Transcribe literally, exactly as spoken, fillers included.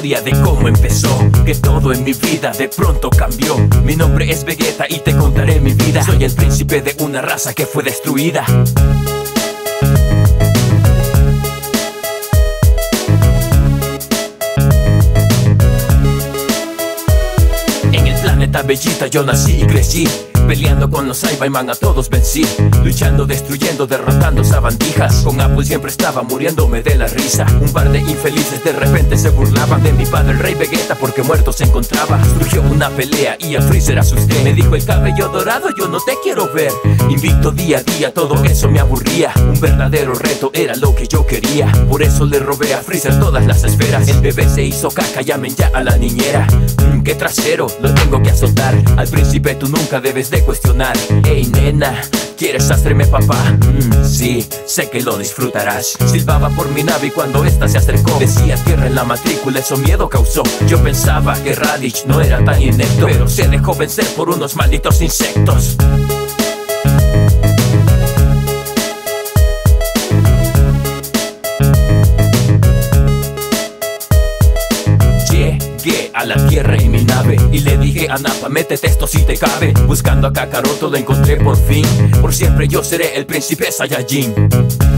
historia de cómo empezó, que todo en mi vida de pronto cambió. Mi nombre es Vegeta y te contaré mi vida. Soy el príncipe de una raza que fue destruida. En el planeta Bellita yo nací y crecí, peleando con los Saibaman a todos vencí, luchando, destruyendo, derrotando sabandijas. Con Apple siempre estaba muriéndome de la risa. Un par de infelices de repente se burlaban de mi padre el rey Vegeta porque muerto se encontraba. Surgió una pelea y a Freezer asusté. Me dijo el cabello dorado, yo no te quiero ver. Invicto día a día, todo eso me aburría. Un verdadero reto era lo que yo quería. Por eso le robé a Freezer todas las esferas. El bebé se hizo caca, llamen ya a la niñera. Mmm, qué trasero, lo tengo que azotar. Al príncipe tú nunca debes de cuestionar. Ey nena, ¿quieres hacerme papá? Mm, sí, sé que lo disfrutarás. Silbaba por mi nave y cuando esta se acercó decía tierra en la matrícula, eso miedo causó. Yo pensaba que Raditz no era tan inepto, pero se dejó vencer por unos malditos insectos. Llegué a la tierra en mi nave y le dije a Nappa, métete esto si te cabe. Buscando a Kakaroto lo encontré por fin. Por siempre yo seré el príncipe Saiyajin.